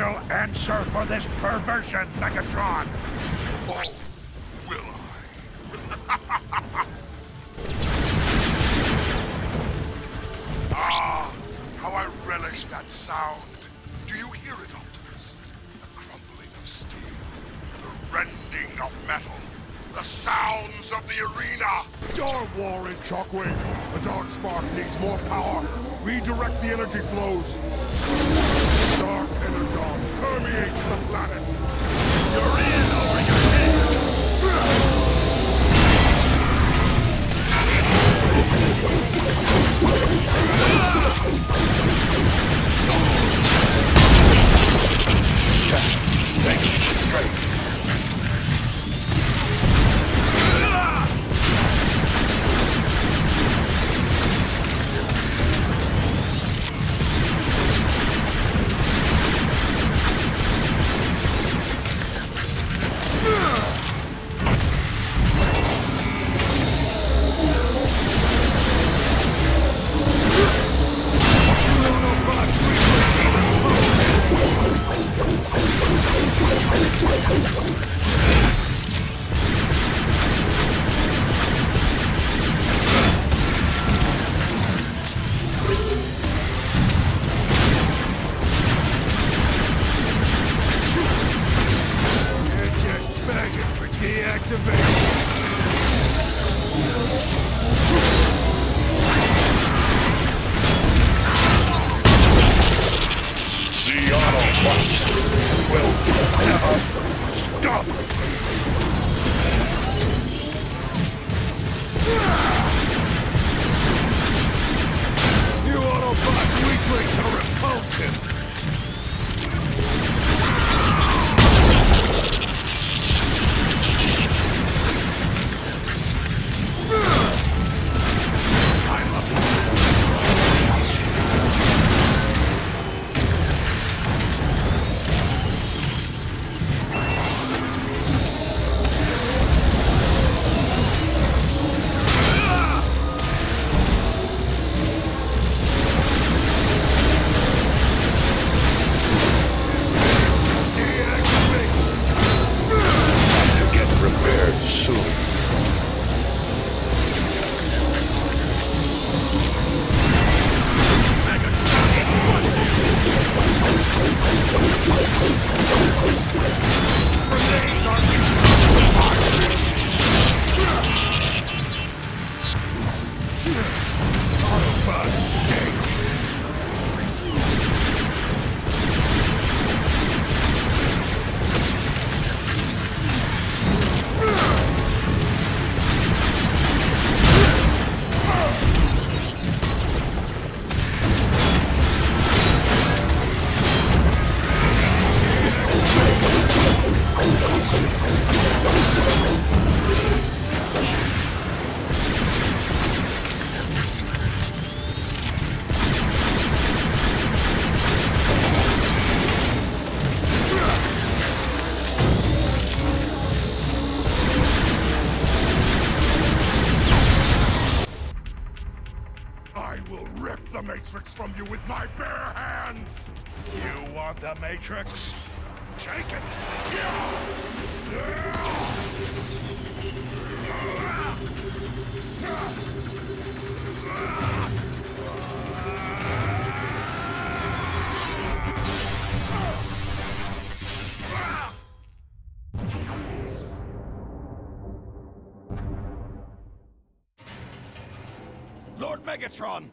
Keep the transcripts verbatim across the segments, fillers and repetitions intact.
will answer for this perversion, Megatron! Oh, will I? Ah, how I relish that sound. Do you hear it, Optimus? The crumbling of steel, the rending of metal, the sounds of the arena. Star War is Shockwave. The Dark Spark needs more power. Redirect the energy flows. Dark Energon permeates the planet. You're in over your head! Take it straight. From you with my bare hands! You want the Matrix? Take it! Lord Megatron!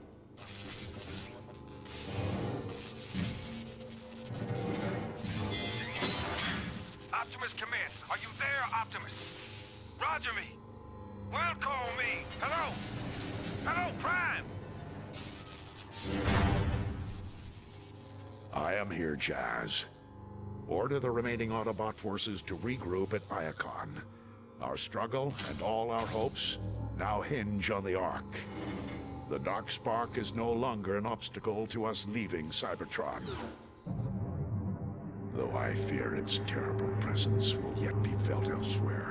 Optimus Command, are you there, Optimus? Roger me. Well, call me. Hello? Hello, Prime? I am here, Jazz. Order the remaining Autobot forces to regroup at Iacon. Our struggle and all our hopes now hinge on the Ark. The Dark Spark is no longer an obstacle to us leaving Cybertron. Though I fear its terrible presence will yet be felt elsewhere.